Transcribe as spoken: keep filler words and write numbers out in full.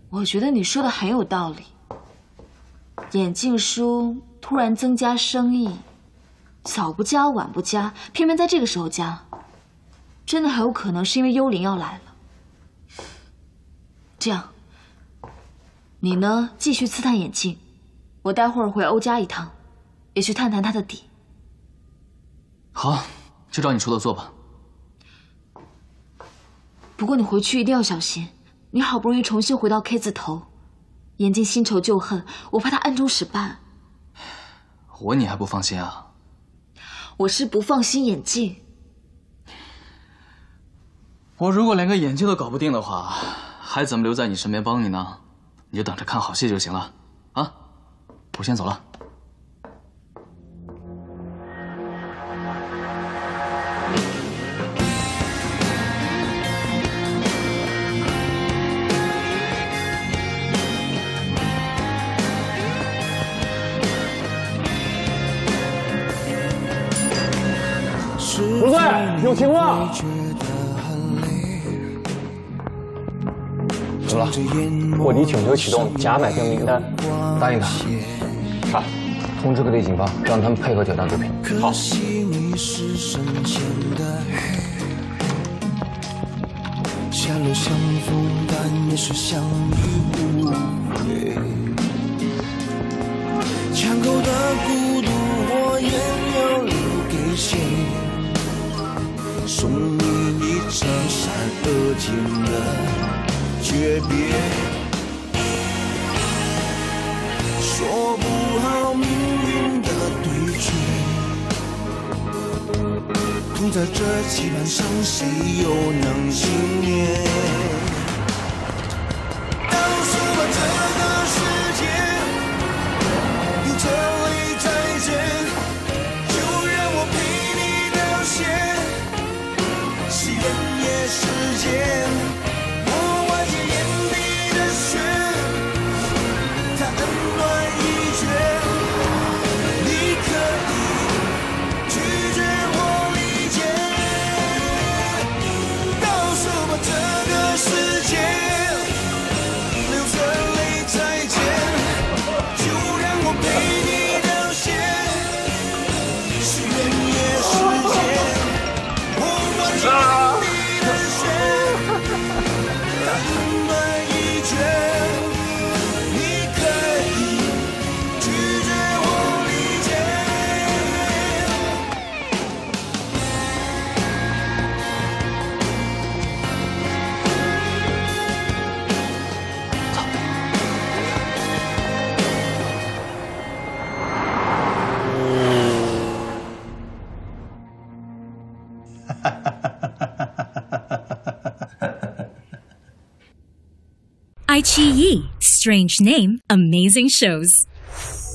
我觉得你说的很有道理。眼镜叔突然增加生意，早不加晚不加，偏偏在这个时候加，真的很有可能是因为幽灵要来了。这样，你呢继续刺探眼镜，我待会儿回欧家一趟，也去探探他的底。 好，就照你说的做吧。 不过你回去一定要小心，你好不容易重新回到 K 字头，眼镜新仇旧恨，我怕他暗中使绊。 我你还不放心啊？ 我是不放心眼镜。 我如果连个眼镜都搞不定的话，还怎么留在你身边帮你呢？你就等着看好戏就行了，啊！我先走了。 不对，有情况。怎么了？卧底请求启动假买票名单，答应他。啊，通知各地警方，让他们配合调查毒品。好。狭路相逢，但也是相依无悔。枪口的孤独，我也要留给谁？送你一场闪而尽的诀别，说不好命运的对决，痛在这棋盘上，谁又能幸免？告诉我这个世界，流着泪再见，就让我陪你到险。是人也是劫，我瓦解眼底的血，他恩断义绝，你可以拒绝我理解。告诉我这个世界，流着泪再见，就让我陪你到险。是人也是劫，我瓦解。 iQIYI, strange name, amazing shows.